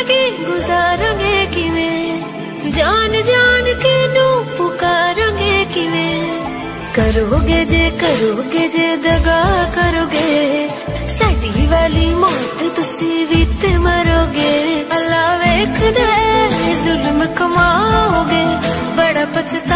जिंदगी गुजारांगे किवें, जान जान के नू पुकारांगे किवें। करोगे जे दगा करोगे, साडी वाली मौत तुसी भी ते मरोगे। अल्लाह वेखदा जुल्म कमाओगे, बड़ा पछता